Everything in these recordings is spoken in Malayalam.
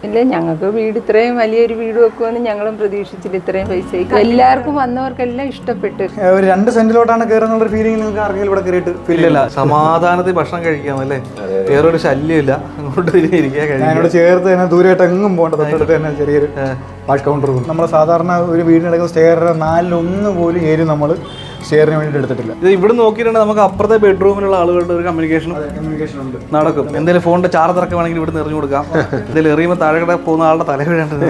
ഇല്ല, ഞങ്ങൾക്ക് വീട് ഇത്രയും വലിയൊരു വീട് വെക്കുമെന്ന് ഞങ്ങളും പ്രതീക്ഷിച്ചില്ല. ഇത്രയും പൈസയ്ക്ക് എല്ലാവർക്കും വന്നവർക്കെല്ലാം ഇഷ്ടപ്പെട്ടു. ഒരു 2 സെന്റിലോട്ടാണ് കയറുന്നുള്ള ഫീലിംഗ് നിങ്ങൾക്ക് ആർക്കെങ്കിലും ഇവിടെ കയറിയിട്ട് ഇല്ല. സമാധാനത്തിൽ ഭക്ഷണം കഴിക്കാമല്ലേ, വേറൊരു ശല്യമില്ല. അങ്ങോട്ട് ഞാനിവിടെ ചേർത്ത് തന്നെ ദൂരമായിട്ട് എങ്ങും പോകേണ്ട, തൊട്ടടുത്ത് തന്നെ ചെറിയൊരു വാഷ് കൗണ്ടർ. നമ്മൾ സാധാരണ ഒരു വീടിനടക്കുന്ന സ്റ്റെയറിന്റെ 4-1 പോലും ഏരി നമ്മൾ സ്റ്റെയറിന് വേണ്ടിയിട്ട് എടുത്തിട്ടില്ല. ഇത് ഇവിടെ നോക്കിയിട്ടുണ്ടെങ്കിൽ നമുക്ക് അപ്പുറത്തെ ബെഡ്റൂമിലുള്ള ആളുകളുടെ ഒരു കമ്മ്യൂണിക്കേഷൻ ഉണ്ട്, നടക്കും. എന്തെങ്കിലും ഫോണിന്റെ ചാർജ് ഇറക്കം വേണമെങ്കിൽ ഇവിടെ എറിഞ്ഞു കൊടുക്കാം. എന്തെങ്കിലും എറിയുമ്പോൾ താഴെ കൂടെ പോകുന്ന ആളുടെ തല വീഴേണ്ടത്.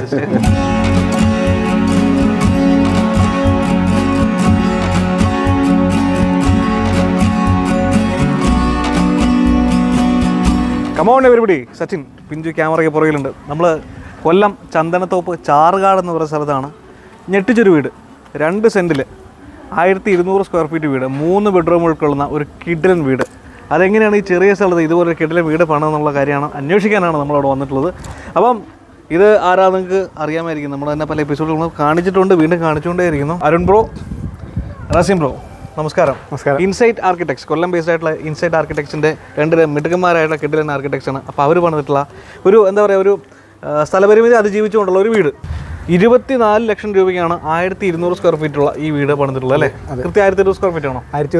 കമോൺ എവരിബഡി, സച്ചിൻ പിഞ്ചു ക്യാമറയ്ക്ക് പുറകിലുണ്ട്. നമ്മൾ കൊല്ലം ചന്ദനത്തോപ്പ് ചാറുകാട് എന്ന് പറയുന്ന സ്ഥലത്താണ്. ഞെട്ടിച്ചൊരു വീട്, 2 സെന്റിൽ 1200 സ്ക്വയർ ഫീറ്റ് വീട്, 3 ബെഡ്റൂം ഉൾക്കൊള്ളുന്ന ഒരു കിടിലൻ വീട്. അതെങ്ങനെയാണ് ഈ ചെറിയ സ്ഥലത്ത് ഇതുപോലെ കിടിലൻ വീട് പണിതെന്നുള്ള കാര്യമാണ് അന്വേഷിക്കാനാണ് നമ്മളവിടെ വന്നിട്ടുള്ളത്. അപ്പം ഇത് ആരാ നിങ്ങൾക്ക് അറിയാമായിരിക്കും, നമ്മൾ തന്നെ പല എപ്പിസോഡുകളും കാണിച്ചിട്ടുണ്ട്, വീണ്ടും കാണിച്ചുകൊണ്ടേയിരിക്കുന്നു. അരുൺ ബ്രോ, റസീം ബ്രോ, നമസ്കാരം. ഇൻസൈറ്റ് ആർക്കിടെക്ട്സ്, കൊല്ലം ബേസ്ഡ് ആയിട്ടുള്ള ഇൻസൈറ്റ് ആർക്കിടെക്ട്സിൻ്റെ 2 മിടുക്കന്മാരായിട്ടുള്ള കിടിലൻ ആർക്കിടെക്ട്സാണ്. അപ്പോൾ അവർ പണിതിട്ടുള്ള ഒരു എന്താ പറയുക, ഒരു സ്ഥലപരിമിതി അതിജീവിച്ചുകൊണ്ടുള്ള ഒരു വീട്. 24 ലക്ഷം രൂപയ്ക്കാണ് 1200 സ്ക്വയർ ഫീറ്റുള്ള ഈ വീട് പണിതിട്ടുള്ളത് അല്ലേ? കൃത്യം 1200 സ്ക്വയർ ഫീറ്റ് ആണോ?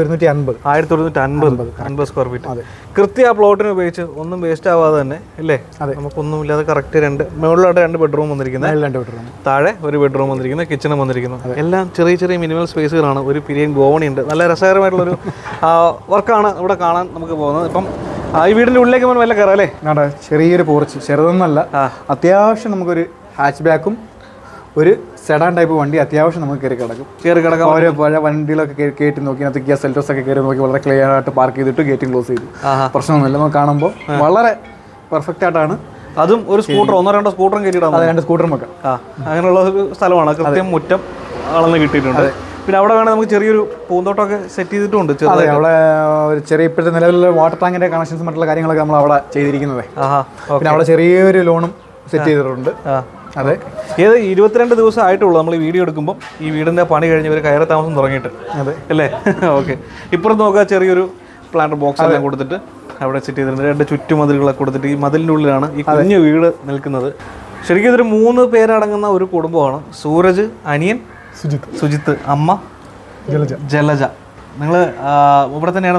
1150 സ്ക്വയർ ഫീറ്റ്. കൃത്യം ആ പ്ലോട്ടിന് ഉപയോഗിച്ച് ഒന്നും വേസ്റ്റ് ആവാതെ തന്നെ ഇല്ലേ, നമുക്കൊന്നുമില്ലാതെ കറക്റ്റ് മുകളിലോട്ട് 2 ബെഡ്റൂം വന്നിരിക്കുന്നത്, താഴെ ഒരു ബെഡ്റൂം വന്നിരിക്കുന്നത്, കിച്ചണും വന്നിരിക്കുന്നത്. എല്ലാം ചെറിയ ചെറിയ മിനിമൽ സ്പേസുകളാണ്. ഒരു പിരിയൻ ഗോവണിയുണ്ട്. നല്ല രസകരമായിട്ടുള്ളൊരു വർക്കാണ് ഇവിടെ കാണാൻ നമുക്ക് പോകുന്നത്. ഇപ്പം ഈ വീടിൻ്റെ ഉള്ളിലേക്ക് പോകാൻ വല്ല കയറാം അല്ലേ? ചെറിയൊരു പോർച്ച്, ചെറുതൊന്നല്ല, അത്യാവശ്യം നമുക്കൊരു ഹാച്ച് ബാക്കും ഒരു സെഡാൻ ടൈപ്പ് വണ്ടി അത്യാവശ്യം നമുക്ക് കയറി കിടക്കാം. ഓരോ പഴയ വണ്ടികളൊക്കെ കയറ്റി നോക്കി, അതിനകത്ത് കിയ സെൽറ്റോസ് ഒക്കെ കയറി നോക്കി വളരെ ക്ലിയർ ആയിട്ട് പാർക്ക് ചെയ്തിട്ട് ഗേറ്റും ക്ലോസ് ചെയ്തു. പ്രശ്നമൊന്നുമില്ല. നമുക്ക് കാണുമ്പോൾ വളരെ പെർഫെക്റ്റ് ആയിട്ടാണ്. അതും ഒരു സ്കൂട്ടർ, 1-2 സ്കൂട്ടറും കയറ്റിയിടാം. 2 സ്കൂട്ടറും വെക്കാം. അങ്ങനെയുള്ള ഒരു സ്ഥലമാണ്. കൃത്യം മുറ്റം അളന്ന് കിട്ടിയിട്ടുണ്ട്. പിന്നെ അവിടെ വേണമെങ്കിൽ നമുക്ക് ചെറിയൊരു പൂന്തോട്ടമൊക്കെ സെറ്റ് ചെയ്തിട്ടുണ്ട്. അവിടെ ഒരു ചെറിയ ഇപ്പോഴത്തെ നിലവിലുള്ള വാട്ടർ ടാങ്കിന്റെ കണക്ഷൻസ് മറ്റുള്ള കാര്യങ്ങളൊക്കെ നമ്മൾ അവിടെ ചെയ്തിരിക്കുന്നത്. പിന്നെ അവിടെ ചെറിയൊരു ലോണും സെറ്റ് ചെയ്തിട്ടുണ്ട്. അതെ, ഏത് 22 ദിവസം ആയിട്ടുള്ളൂ നമ്മൾ ഈ വീഡിയോ എടുക്കുമ്പോൾ. ഈ വീടിൻ്റെ പണി കഴിഞ്ഞ് ഇവർ കയറി താമസം തുടങ്ങിയിട്ട്. അതെ അല്ലേ? ഓക്കെ. ഇപ്പുറത്ത് നോക്കുക, ചെറിയൊരു പ്ലാന്റർ ബോക്സ് എല്ലാം കൊടുത്തിട്ട് അവിടെ സെറ്റ് ചെയ്തിട്ടുണ്ട്. 2 ചുറ്റുമതിലുകളൊക്കെ കൊടുത്തിട്ട് ഈ മതിലിൻ്റെ ഉള്ളിലാണ് ഈ കുഞ്ഞു വീട് നിൽക്കുന്നത്. ശരിക്കും ഇതൊരു 3 പേരടങ്ങുന്ന ഒരു കുടുംബമാണ്. സൂരജ്, അനിയൻ സുജിത്ത്, അമ്മ ജലജ. നിങ്ങൾ ഇവിടെ തന്നെയാണ്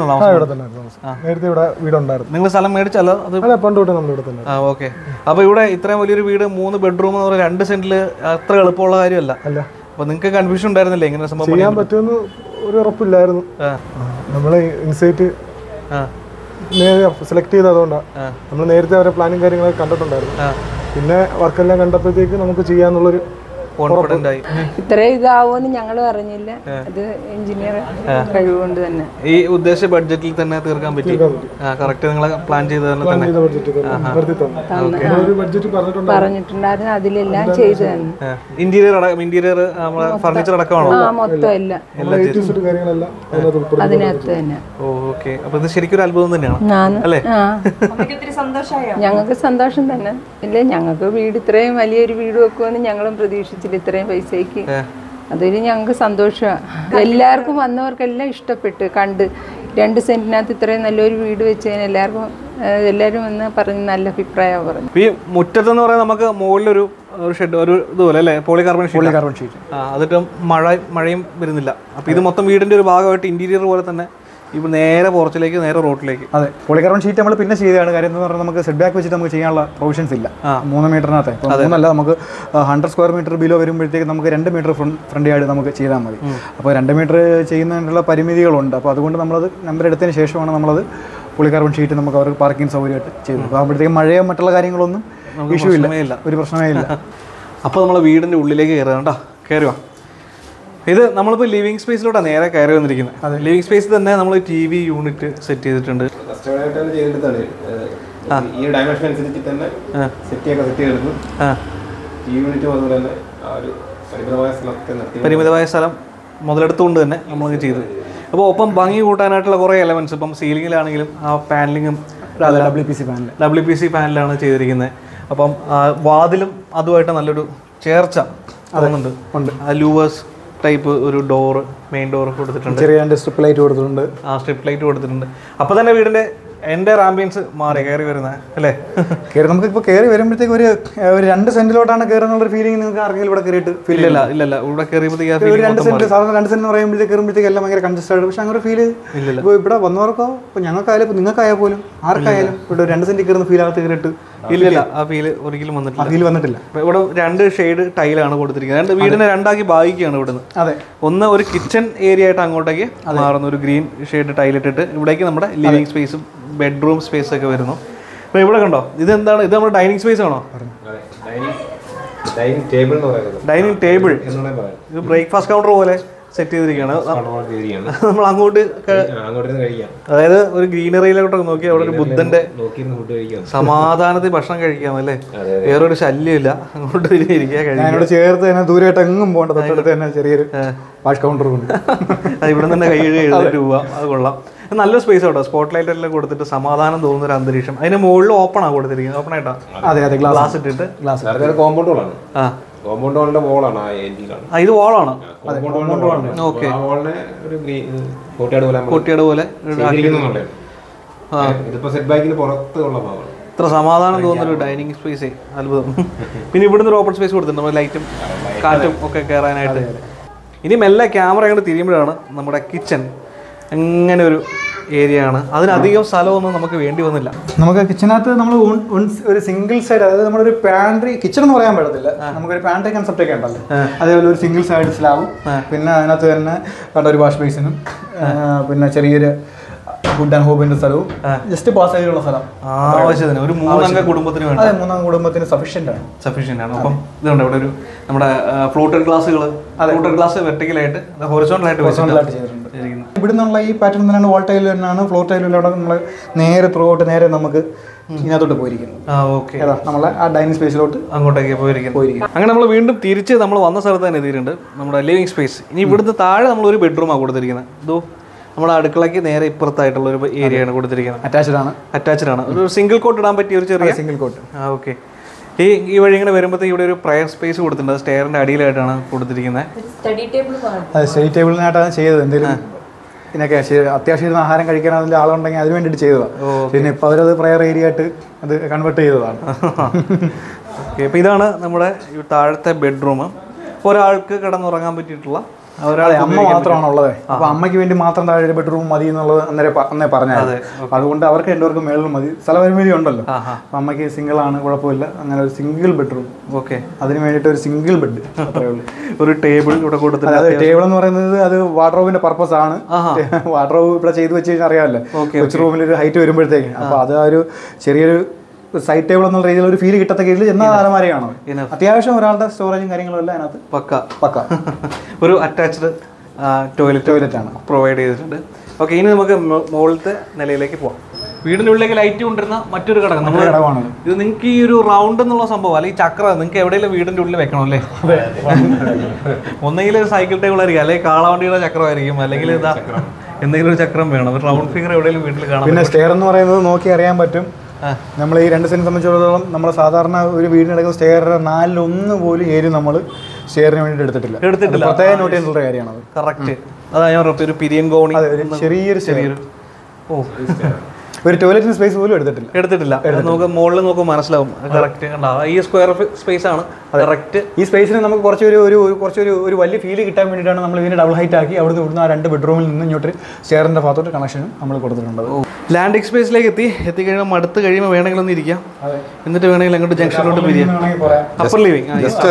നിങ്ങൾ സ്ഥലം മേടിച്ചല്ലോ? ഓക്കെ. അപ്പോൾ ഇവിടെ ഇത്രയും വലിയൊരു വീട്, 3 ബെഡ്റൂം എന്ന് പറയുന്നത് 2 സെന്റിൽ അത്ര എളുപ്പമുള്ള കാര്യമല്ല. അപ്പോൾ നിങ്ങൾക്ക് കൺഫ്യൂഷൻ ഉണ്ടായിരുന്നില്ലേ എങ്ങനെ സംഭവം ചെയ്യാൻ പറ്റുമെന്ന് ഒരു ഉറപ്പില്ലായിരുന്നു. നമ്മളെ ഇൻസൈറ്റ് സെലക്ട് ചെയ്തതുകൊണ്ടാണ്. നമ്മൾ നേരത്തെ അവരെ പ്ലാനും കാര്യങ്ങളൊക്കെ കണ്ടിട്ടുണ്ടായിരുന്നു. പിന്നെ വർക്കെല്ലാം കണ്ടപ്പോഴത്തേക്ക് നമുക്ക് ചെയ്യാന്നുള്ളൊരു ഇത്രയും ഇതാവുമെന്ന് ഞങ്ങളും അറിഞ്ഞില്ല. അത് എഞ്ചിനീയർ കഴിവുകൊണ്ട് തന്നെ ഈ ഉദ്ദേശ ബഡ്ജറ്റിൽ തന്നെ തീർക്കാൻ പറ്റി. കറക്റ്റ് നിങ്ങൾ പ്ലാൻ ചെയ്തതന്നെ പറഞ്ഞിട്ടുണ്ടായിരുന്നു. അതിലെല്ലാം ചെയ്തു തന്നെ. ഇന്റീരിയർ ഫർണിച്ചർ അടക്കമാണോ? മൊത്തം എല്ലാം അതിനകത്ത് തന്നെ. ഓക്കെ. അപ്പൊ ഇത് ശരിക്കും ഒരു അത്ഭുതം തന്നെയാണ് അല്ലേ? ഞങ്ങൾക്ക് സന്തോഷം തന്നെ. ഇല്ല, ഞങ്ങൾക്ക് വീട് ഇത്രയും വലിയൊരു വീട് വെക്കുമെന്ന് ഞങ്ങളും പ്രതീക്ഷിച്ചില്ല. ഇത്രയും പൈസയ്ക്ക് അതൊരു ഞങ്ങൾക്ക് സന്തോഷമാണ്. എല്ലാവർക്കും വന്നവർക്കെല്ലാം ഇഷ്ടപ്പെട്ട് കണ്ട്. 2 സെന്റിനകത്ത് ഇത്രയും നല്ലൊരു വീട് വെച്ചതിന് എല്ലാവരും വന്ന് പറഞ്ഞ് നല്ല അഭിപ്രായമാണ് പറഞ്ഞു. ഈ മുറ്റത്തെന്ന് പറയുന്നത് നമുക്ക് മുകളിലൊരു ഷെഡ്, ഒരു ഇതുപോലെ അല്ലേ, പോളികാർബൺ ഷീറ്റ്. അതിട്ട് മഴയും വരുന്നില്ല. അപ്പൊ ഇത് മൊത്തം വീടിന്റെ ഒരു ഭാഗമായിട്ട് ഇന്റീരിയർ പോലെ തന്നെ ഇപ്പോൾ നേരെ പോർച്ചിലേക്ക്, നേരെ റോഡിലേക്ക്. അതെ, പോളികാർബൺ ഷീറ്റ് നമ്മൾ പിന്നെ ചെയ്തതാണ്. കാര്യം എന്ന് പറഞ്ഞാൽ നമുക്ക് സെറ്റ് ബാക്ക് വെച്ചിട്ട് നമുക്ക് ചെയ്യാനുള്ള പ്രൊവിഷൻസ് ഇല്ല. 3 മീറ്ററിനകത്ത് ഇപ്പോൾ 3 നമുക്ക് 100 സ്ക്വയർ മീറ്റർ ബിലോ വരുമ്പോഴത്തേക്ക് നമുക്ക് 2 മീറ്റർ ഫ്രണ്ട് യാർഡ് നമുക്ക് ചെയ്താൽ മതി. അപ്പോൾ 2 മീറ്റർ ചെയ്യുന്നതിനുള്ള പരിമിതികളുണ്ട്. അപ്പോൾ അതുകൊണ്ട് നമ്മളത് നമ്പർ എടുത്തതിന് ശേഷമാണ് നമ്മളത് പോളികാർബൺ ഷീറ്റ് നമുക്ക് അവർക്ക് പാർക്കിംഗ് സൗകര്യമായിട്ട് ചെയ്തത്. അപ്പോൾ ആകുമ്പോഴത്തേക്കും മഴയോ മറ്റുള്ള കാര്യങ്ങളൊന്നും ഇഷ്യൂ ഇല്ല, ഒരു പ്രശ്നമേ ഇല്ല. അപ്പോൾ നമ്മൾ വീടിൻ്റെ ഉള്ളിലേക്ക് കയറുക കേട്ടോ. കയറുക. ഇത് നമ്മളിപ്പോൾ ലിവിങ് സ്പേസിലോട്ടാണ് നേരെ കയറി വന്നിരിക്കുന്നത്. ലിവിങ് സ്പേസിൽ തന്നെ നമ്മൾ TV യൂണിറ്റ് സെറ്റ് ചെയ്തിട്ടുണ്ട്. പരിമിതമായ സ്ഥലം മുതലെടുത്തുകൊണ്ട് തന്നെ നമ്മൾ ചെയ്തു. അപ്പോൾ ഒപ്പം ഭംഗി കൂട്ടാനായിട്ടുള്ള കുറേ എലമെന്റ്സ്, ഇപ്പം സീലിങ്ങിലാണെങ്കിലും ആ പാനലിങ്ങും WPC പാനലാണ് ചെയ്തിരിക്കുന്നത്. അപ്പം വാതിലും അതുമായിട്ട് നല്ലൊരു ചേർച്ച തോന്നുന്നുണ്ട്. ലൂവേഴ്സ് ടൈപ്പ് ഒരു ഡോറ്, മെയിൻ ഡോർ കൊടുത്തിട്ടുണ്ട്. ചെറിയ സ്ട്രിപ്പ് ലൈറ്റ് കൊടുത്തിട്ടുണ്ട്. സ്ട്രിപ്പ് ലൈറ്റ് കൊടുത്തിട്ടുണ്ട്. അപ്പോൾ തന്നെ വീടിൻ്റെ എൻ്റെ ആംബിയൻസ് മാറി കയറി വരുന്നത് അല്ലേ? കയറി നമുക്കിപ്പോൾ കയറി വരുമ്പോഴത്തേക്ക് ഒരു 2 സെന്റിലോട്ടാണ് കയറുന്നുള്ള ഫീലിംഗ് നിങ്ങൾക്ക് ആർക്കെങ്കിലും ഇവിടെ കയറിയിട്ട് ഫീൽ ഇല്ല ഇല്ല ഇവിടെ കയറിയപ്പോഴത്തേക്ക് ഒരു 2 സെന്റ് സാധാരണ 2 സെന്റ് പറയുമ്പോഴത്തേക്ക് കയറുമ്പോഴത്തേക്ക് എല്ലാം ഭയങ്കര കൺജസ്റ്റഡ്. പക്ഷെ അങ്ങനെ ഫീൽ ഇപ്പോൾ ഇവിടെ വന്നവർക്കോ ഇപ്പോൾ ഞങ്ങൾക്കായാലും ഇപ്പോൾ നിങ്ങൾക്കായാൽ പോലും ആർക്കായാലും ഇവിടെ 2 സെന്റ് കയറുന്ന ഫീൽ അകത്ത് കയറിയിട്ട് ഇല്ല ആ ഫീൽ ഒരിക്കലും വന്നിട്ടില്ല. ഫീൽ വന്നിട്ടില്ല. ഇവിടെ 2 ഷെയ്ഡ് ടൈലാണ് കൊടുത്തിരിക്കുന്നത്. വീടിനെ 2ആക്കി ഭാഗിക്കുകയാണ് ഇവിടുന്ന്. അതെ, ഒന്ന് ഒരു കിച്ചൺ ഏരിയ ആയിട്ട് അങ്ങോട്ടേക്ക് മാറുന്ന ഒരു ഗ്രീൻ ഷെയ്ഡ് ടൈലിട്ടിട്ട് ഇവിടേക്ക് നമ്മുടെ ലിവിങ് സ്പേസും ബെഡ്റൂം സ്പേസ് ഒക്കെ വരുന്നു. അപ്പോൾ ഇവിടെ കണ്ടോ, ഇതെന്താണ്? ഇത് നമ്മുടെ ഡൈനിങ് സ്പേസ് ആണോ? Dining table. ഇത് ബ്രേക്ക്ഫാസ്റ്റ് കൗണ്ടർ പോലെ സെറ്റ് ചെയ്തിരിക്കുകയാണ്. നമ്മൾ അങ്ങോട്ട് അതായത് ഒരു ഗ്രീനറിയിലോട്ടൊക്കെ നോക്കി അവിടെ ഒരു ബുദ്ധന്റെ സമാധാനത്തിൽ ഭക്ഷണം കഴിക്കാം അല്ലേ? വേറൊരു ശല്യമില്ല. അങ്ങോട്ട് ഇരിക്കുക ചേർത്ത് തന്നെ ദൂരമായിട്ട് എങ്ങും പോകേണ്ട, തൊട്ടടുത്ത് തന്നെ ചെറിയൊരു വാഷ് കൗണ്ടർ ഉണ്ട്. അത് ഇവിടെ തന്നെ കൈ 70 രൂപ. അത് കൊള്ളാം. നല്ല സ്പേസ് കേട്ടോ. സ്പോട്ട് ലൈറ്റ് എല്ലാം കൊടുത്തിട്ട് സമാധാനം തോന്നുന്ന ഒരു അന്തരീക്ഷം. അതിന് മുകളിൽ ഓപ്പൺ ആണ് കൊടുത്തിരിക്കുന്നത്. ഓപ്പൺ ആയിട്ടാ? അതെ, ഗ്ലാസ് ഇട്ടിട്ട്. കോമ്പൗണ്ട് വാളാണ്. കോമ്പൗണ്ട് വാളിന്റെ വോളാണ്. ഇത് വാളാണ്. ഓക്കെ. കോട്ടിയാട് പോലെ ഇത്ര സമാധാനം തോന്നുന്നൊരു ഡൈനിങ് സ്പേസ്. അത്ഭുതം. പിന്നെ ഇവിടുന്ന് ഒരു ഓപ്പൺ സ്പേസ് കൊടുത്തിട്ടുണ്ട് നമ്മൾ ലൈറ്റും കാറ്റും ഒക്കെ കയറാനായിട്ട്. ഇനി മെല്ലെ ക്യാമറ അങ്ങോട്ട് തിരിയുമ്പോഴാണ് നമ്മുടെ കിച്ചൺ എങ്ങനെ ഒരു ഏരിയ ആണ്. അതിനധികം സ്ഥലമൊന്നും നമുക്ക് വേണ്ടി വന്നില്ല. നമുക്ക് കിച്ചനകത്ത് നമ്മൾ ഒരു സിംഗിൾ സൈഡ്, അതായത് നമ്മളൊരു പാൻട്രി കിച്ചൺ എന്ന് പറയാൻ പറ്റത്തില്ല, നമുക്കൊരു പാൻട്രി കൺസെപ്റ്റ് ഒക്കെ ഉണ്ടല്ലോ. അതേപോലെ ഒരു സിംഗിൾ സൈഡ് സ്ലാബും പിന്നെ അതിനകത്ത് തന്നെ കണ്ട ഒരു വാഷ് ബേസിനും പിന്നെ ചെറിയൊരു ഫുഡ് ആൻഡ് ഹോബിന്റെ സ്ഥലവും ജസ്റ്റ് പാസേജുള്ള സ്ഥലം ആവശ്യത്തിന് ഒരു 3 അംഗ കുടുംബത്തിന് വേണ്ടി. അതെ, 3 അംഗ കുടുംബത്തിന് സഫീഷ്യന്റ് ആണ്. അപ്പം ഇതുണ്ട് ഇവിടെ ഒരു നമ്മുടെ ഫ്ലോട്ടഡ് ഗ്ലാസ് വെർട്ടിക്കലായിട്ട് ഹൊറിസോണ്ടലായിട്ട് ചെയ്തിട്ടുണ്ട്. ഇവിടെ നിന്നുള്ള ഈ പാറ്റേൺ തന്നെയാണ് വാൾ ടൈൽ തന്നെയാണ് ഫ്ലോർ ടൈലിലൂടെ നമ്മൾ നേരെ ത്രൂ ഔട്ട് നേരെ നമുക്ക് ഇതിനകത്തോട്ട് പോയിരിക്കുന്നു. നമ്മളെ ആ ഡൈനിങ് സ്പേസിലോട്ട് അങ്ങോട്ടേക്ക് പോയിരിക്കും. അങ്ങനെ നമ്മൾ വീണ്ടും തിരിച്ച് നമ്മൾ വന്ന സ്ഥലത്ത് തന്നെ എത്തിയിട്ടുണ്ട്, നമ്മുടെ ലിവിങ് സ്പേസ്. ഇനി ഇവിടുന്ന് താഴെ നമ്മൾ ഒരു ബെഡ്റൂമാണ് കൊടുത്തിരിക്കുന്നത്. ഇതോ നമ്മുടെ അടുക്കളയ്ക്ക് നേരെ ഇപ്പുറത്തായിട്ടുള്ള ഒരു ഏരിയയാണ് കൊടുത്തിരിക്കുന്നത്. അറ്റാച്ച്ഡ് ആണ്. ഒരു സിംഗിൾ കോട്ട് ഇടാൻ പറ്റിയ ഒരു ചെറിയ സിംഗിൾ കോട്ട്. ഓക്കെ. ഈ വഴി ഇങ്ങനെ വരുമ്പോഴത്തേക്ക് ഇവിടെ ഒരു പ്രയർ സ്പേസ് കൊടുത്തിട്ടുണ്ട്. സ്റ്റെയറിന്റെ അടിയിലായിട്ടാണ് കൊടുത്തിരിക്കുന്നത്. സ്റ്റഡി ടേബിളിനായിട്ടാണ് ചെയ്തത്. എന്തെങ്കിലും ഇതിനൊക്കെ അത്യാവശ്യം ആഹാരം കഴിക്കാൻ അതിൻ്റെ ആളുണ്ടെങ്കിൽ അതിന് വേണ്ടിയിട്ട് ചെയ്തതാണ്. പിന്നെ ഇപ്പോൾ അവരത് പ്രയർ ഏരിയ ആയിട്ട് അത് കൺവേർട്ട് ചെയ്തതാണ്. ഓക്കെ. അപ്പോൾ ഇതാണ് നമ്മുടെ താഴത്തെ ബെഡ്റൂം. ഒരാൾക്ക് കിടന്നുറങ്ങാൻ പറ്റിയിട്ടുള്ള അമ്മ മാത്രമാണ് ഉള്ളത്. അപ്പൊ അമ്മയ്ക്ക് വേണ്ടി മാത്രം താഴെ ഒരു ബെഡ്റൂം മതി എന്നുള്ളത് അന്നേ പറഞ്ഞത്. അതുകൊണ്ട് അവർക്ക് രണ്ടുപേർക്കും മേളിൽ മതി. സ്ഥലപരിമിതി ഉണ്ടല്ലോ. അപ്പൊ അമ്മയ്ക്ക് സിംഗിൾ ആണ്, കുഴപ്പമില്ല. അങ്ങനെ ഒരു സിംഗിൾ ബെഡ്റൂം. ഓക്കെ. അതിന് വേണ്ടിയിട്ട് ഒരു സിംഗിൾ ബെഡ്. ഒരു ടേബിൾ ഇവിടെ കൊടുത്തിട്ടുണ്ട്. അതെ, ടേബിൾ എന്ന് പറയുന്നത് അത് വാർഡ്രോബിന്റെ പർപ്പസ് ആണ്. വാർഡ്രോബ് ഇവിടെ ചെയ്തു വെച്ച് കഴിഞ്ഞാൽ അറിയാമല്ലോ, കൊച്ചു റൂമിൽ ഒരു ഹൈറ്റ് വരുമ്പോഴത്തേക്ക്. അപ്പൊ അത് ഒരു ചെറിയൊരു സൈഡ് ടേബിൾ എന്നുള്ള രീതിയിൽ ഒരു ഫീൽ കിട്ടത്ത കീഴിൽ എന്നാ അലമാരയാണോ അത്യാവശ്യം ഒരാളുടെ സ്റ്റോറേജും കാര്യങ്ങളും എല്ലാം അതിനകത്ത് പക്ക. ഒരു അറ്റാച്ച്ഡ് ടോയ്ലറ്റ് ആണ് പ്രൊവൈഡ് ചെയ്തിട്ടുണ്ട്. ഓക്കെ. ഇനി നമുക്ക് മുകളിലത്തെ നിലയിലേക്ക് പോവാം. വീടിൻ്റെ ഉള്ളിലേക്ക് ലൈറ്റ് കൊണ്ടിരുന്ന മറ്റൊരു ഘടകം ഘടകമാണ് ഇത്. നിങ്ങൾക്ക് ഈ ഒരു റൗണ്ട് എന്നുള്ള സംഭവം അല്ലെങ്കിൽ ചക്ര നിങ്ങൾക്ക് എവിടെയെങ്കിലും വീടിൻ്റെ ഉള്ളിൽ വെക്കണം അല്ലേ? ഒന്നെങ്കിൽ ഒരു സൈക്കിൾ ടേബിൾ ആയിരിക്കും, അല്ലെങ്കിൽ കാളവണ്ടിയുടെ ചക്രമായിരിക്കും, അല്ലെങ്കിൽ ഇതാ എന്തെങ്കിലും ഒരു ചക്രം വേണം. ഒരു റൗണ്ട് ഫിഗർ എവിടെയെങ്കിലും വീട്ടിൽ കാണാം. പിന്നെ സ്റ്റെയർ എന്ന് പറയുന്നത് നോക്കി അറിയാൻ പറ്റും. നമ്മൾ ഈ 2 സെന്റ് സംബന്ധിച്ചിടത്തോളം നമ്മൾ സാധാരണ ഒരു വീടിനടക്കുന്ന സ്റ്റെയറിന്റെ 1/4 പോലും ഏരിയ നമ്മൾ സ്റ്റെയറിന് വേണ്ടിയിട്ട് എടുത്തിട്ടില്ല. പ്രത്യേകം നോട്ട് ചെയ്യുന്ന കാര്യമാണ്. കറക്റ്റ്. അതാ ഞാൻ ഒരു പിരിയൻ കോണി ചെറിയൊരു ഒരു ടോയ്ലറ്റിന് സ്പേസ് പോലും എടുത്തിട്ടില്ല. നമുക്ക് മുകളിൽ നോക്കുമ്പോൾ മനസ്സിലാവും. കറക്റ്റ്. ഈ സ്ക്വയർ സ്പേസ് ആണ് കറക്റ്റ്. ഈ സ്പേസിന് നമുക്ക് കുറച്ചൊരു വലിയ ഫീൽ കിട്ടാൻ വേണ്ടിയിട്ടാണ് നമ്മൾ ഇതിനെ ഡബിൾ ഹൈറ്റ് ആക്കി ഇവിടുന്ന് ആ 2 ബെഡ്റൂമിൽ നിന്ന് ഇങ്ങോട്ട് സ്റ്റെയറിന്റെ ഭാഗത്തോട്ട് കണക്ഷനും നമ്മൾ കൊടുത്തിട്ടുണ്ട്. ലാൻഡിംഗ് സ്പേസിലേക്ക് എത്തിക്കഴിഞ്ഞാൽ മടുത്ത് കഴിയുമ്പോൾ വേണമെങ്കിൽ ഒന്ന് ഇരിക്കാം. എന്നിട്ട് വേണമെങ്കിൽ അങ്ങോട്ട് ജംഗ്ഷനിലോട്ട് പിരിയാം. Upper living.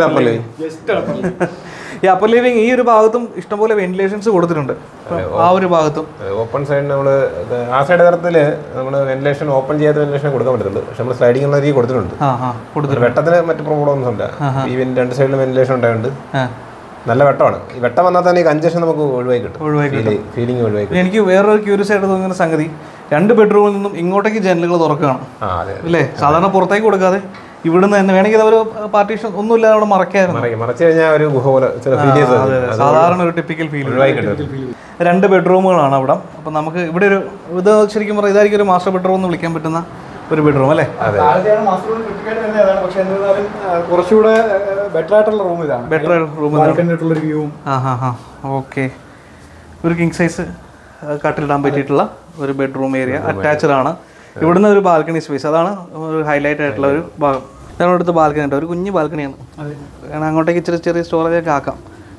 ഈ അപ്പർ ലിവിംഗ് ഈ ഒരു ഭാഗത്തും ഇഷ്ടംപോലെ വെന്റിലേഷൻസ് കൊടുത്തിട്ടുണ്ട്. ആ ഒരു ഭാഗത്തും ഓപ്പൺ സൈഡ് നമ്മൾ ആ സൈഡ് തരത്തിൽ നമ്മൾ വെന്റിലേഷൻ ഓപ്പൺ ചെയ്യാത്ത വെന്റിലേഷൻ കൊടുക്കാൻ പറ്റുന്നുണ്ട്. പക്ഷെ നമ്മൾ സ്ലൈഡിംഗ് ഉള്ള രീതി കൊടുത്തിട്ടുണ്ട്. വെട്ടത്തിന് മറ്റു പ്രോബ്ലം ഒന്നും ഇല്ല. ഈ 2 സൈഡിലും വെന്റിലേഷൻ ഉണ്ടായതുകൊണ്ട് നല്ല വെട്ടമാണ്. ഈ വെട്ടം വന്നാൽ തന്നെ ഈ കൺജഷൻ നമുക്ക് ഒഴിവായി കിട്ടും. ഫീലിംഗ് ഒഴിവായി കിട്ടും. എനിക്ക് വേറൊരു ക്യൂരിയസ് ആയിട്ട് തോന്നുന്ന സംഗതി, 2 ബെഡ്റൂമിൽ നിന്നും ഇങ്ങോട്ടേക്ക് ജനലുകൾ തുറക്കുകയാണ് അല്ലേ? സാധാരണ പുറത്തേക്ക് കൊടുക്കാതെ ഇവിടുന്ന് തന്നെ വേണമെങ്കിൽ അവർ പാർട്ടീഷൻ ഒന്നുമില്ലാതെ അവിടെ മറച്ചു കഴിഞ്ഞാൽ ഒരു ഗുഹ പോലെ സാധാരണ ഒരു ടിപ്പിക്കൽ ഫീൽ. 2 ബെഡ്റൂമുകളാണ് അവിടെ. അപ്പം നമുക്ക് ഇവിടെ ഒരു ഇത് ശരിക്കും പറഞ്ഞാൽ ഇതായിരിക്കും ഒരു മാസ്റ്റർ ബെഡ്റൂം എന്ന് വിളിക്കാൻ പറ്റുന്ന ഒരു ബെഡ്റൂം അല്ലേ? കുറച്ചുകൂടെ ബെറ്റർ ആയിട്ടുള്ള റൂം ഇതാണ്. ഓക്കെ. ഒരു കിങ് സൈസ് കട്ടിലിടാൻ പറ്റിയിട്ടുള്ള ഒരു ബെഡ്റൂം ഏരിയ. അറ്റാച്ച്ഡ് ആണ്. ഇവിടുന്ന് ഒരു ബാൽക്കണി സ്പേസ്, അതാണ് ഒരു ഹൈലൈറ്റ് ആയിട്ടുള്ള ഒരു ഭാഗം. ഇതാണ് ഇവിടുത്തെ ബാൽക്കണി കേട്ടോ, ഒരു കുഞ്ഞ് ബാൽക്കണിയാണ്. കാരണം അങ്ങോട്ടേക്ക് ഇച്ചിരി ചെറിയ സ്റ്റോറേജ് ഒക്കെ ആക്കാം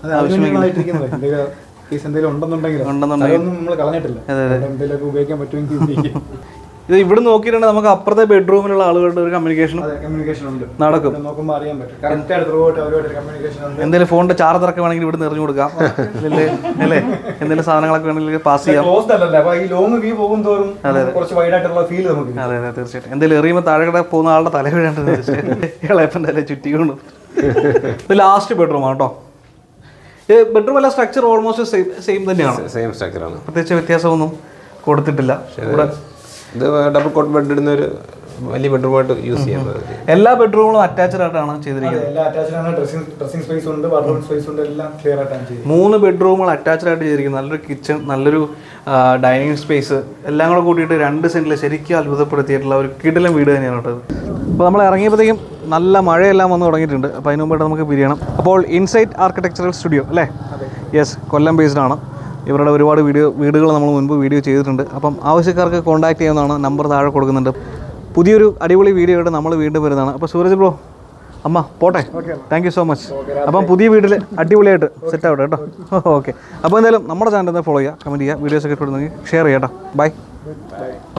ഇത് ഇവിടെ നോക്കിയിട്ടുണ്ടെങ്കിൽ നമുക്ക് അപ്പുറത്തെ ബെഡ്റൂമിലുള്ള ആളുകളുടെ ഒരു കമ്മ്യൂണിക്കേഷൻ നടക്കും. എന്തെങ്കിലും ഫോണിന്റെ ചാർജറൊക്കെ വേണമെങ്കിൽ ഇവിടെ എറിഞ്ഞു കൊടുക്കാം അല്ലേ, എന്തെങ്കിലും സാധനങ്ങളൊക്കെ വേണമെങ്കിൽ പാസ് ചെയ്യാം. അതെ അതെ തീർച്ചയായിട്ടും. എന്തെങ്കിലും എറിയുമ്പോൾ താഴെ കൂടെ പോകുന്ന ആളുടെ തല വീഴേണ്ടത് ഇളയപ്പൻ്റെ തല ചുറ്റിക്കൊണ്ട്. ഇത് ലാസ്റ്റ് ബെഡ്റൂമാണ് കേട്ടോ. ബെഡ്റൂം അല്ല, സ്ട്രക്ചർ ഓൾമോസ്റ്റ് സെയിം തന്നെയാണ്, സെയിം സ്ട്രക്ചറാണ്, പ്രത്യേകിച്ച് വ്യത്യാസമൊന്നും കൊടുത്തിട്ടില്ല. ഇത് ഡബിൾ കോട്ട് ബെഡ് ഇടുന്ന ഒരു വലിയ ബെഡ്റൂമായിട്ട് യൂസ് ചെയ്യുന്നത്. എല്ലാ ബെഡ്റൂമുകളും അറ്റാച്ച്ഡ് ആയിട്ടാണ് ചെയ്തിരിക്കുന്നത്. 3 ബെഡ്റൂമുകൾ അറ്റാച്ച്ഡ് ആയിട്ട് ചെയ്തിരിക്കുന്നത്. നല്ലൊരു കിച്ചൺ, നല്ലൊരു ഡൈനിങ് സ്പേസ് എല്ലാം കൂടെ കൂട്ടിയിട്ട് 2 സെന്റിൽ ശരിക്കും അത്ഭുതപ്പെടുത്തിയിട്ടുള്ള ഒരു കിടിലൻ വീട് തന്നെയാണ് കേട്ടത്. അപ്പോൾ നമ്മൾ ഇറങ്ങിയപ്പോഴത്തേക്കും നല്ല മഴയെല്ലാം വന്ന് തുടങ്ങിയിട്ടുണ്ട്. അപ്പോൾ അതിന് മുമ്പായിട്ട് നമുക്ക് പിരിയണം. അപ്പോൾ ഇൻസൈറ്റ് ആർക്കിടെക്ചറൽ സ്റ്റുഡിയോ അല്ലേ? യെസ്, കൊല്ലം ബേസ്ഡ് ആണ്. ഇവരുടെ ഒരുപാട് വീടുകൾ നമ്മൾ മുൻപ് വീഡിയോ ചെയ്തിട്ടുണ്ട്. അപ്പം ആവശ്യക്കാർക്ക് കോൺടാക്ട് ചെയ്യാവുന്നതാണ്. നമ്പർ താഴെ കൊടുക്കുന്നുണ്ട്. പുതിയൊരു അടിപൊളി വീഡിയോ ആയിട്ട് നമ്മൾ വീണ്ടും വരുന്നതാണ്. അപ്പോൾ സൂരജ് ബ്രോ, അമ്മ പോട്ടെ, താങ്ക് യു സോ മച്ച്. അപ്പം പുതിയ വീട്ടിൽ അടിപൊളിയായിട്ട് സെറ്റ് ആവട്ടെ കേട്ടോ. ഓക്കെ, അപ്പോൾ എന്തായാലും നമ്മുടെ ചാനൽ ഫോളോ ചെയ്യുക, കമൻറ്റ് ചെയ്യുക, വീഡിയോസൊക്കെ ഇട്ടുണ്ടെങ്കിൽ ഷെയർ ചെയ്യാം കേട്ടോ. ബൈ.